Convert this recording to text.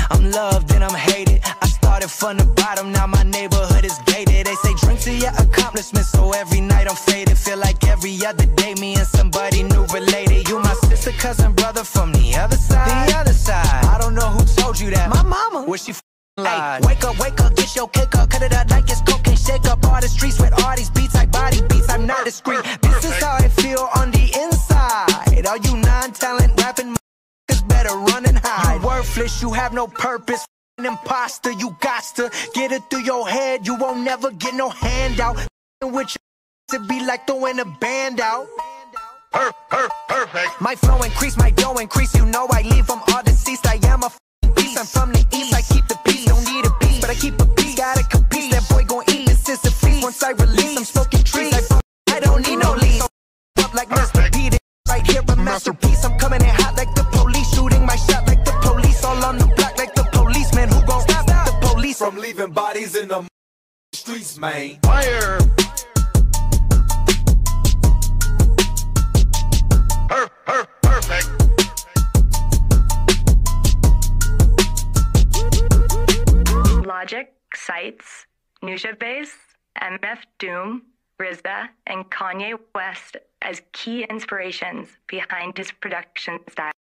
I'm loved and I'm hated. I started from the bottom, now my neighborhood is gated. They say drink to your accomplishments, so every night I'm faded. Feel like every other day me and somebody new related. You my sister, cousin, brother from the other side. The other side. I don't know who told you that. My mama. Wish she lied. Hey, wake up, get your cake up. Cut it up like it's cocaine. Shake up all the streets with all these beats like body beats. I'm not discreet. This is how I feel on the inside. All you non-talent rapping better run and hide. You worthless, you have no purpose. An imposter, you got to get it through your head. You won't never get no handout. With your to be like throwing a band out. Perfect. My flow increase, my dough increase. You know I leave them all deceased. I am a beast. I'm from the east. I keep the peace. Don't need a piece, but I keep a piece. Gotta compete. That boy gon' eat. This is a feast. Once I release, I'm smoking trees. I don't need no leads. Up like Mr. P. Right here, a masterpiece. I'm coming in hot like the police. Shooting my shot like the police. All on the block like the policeman. Who gon' stop the police from leaving bodies in the streets, man? Fire. Perfect. Logic cites Nujabes, MF Doom, RZA, and Kanye West as key inspirations behind his production style.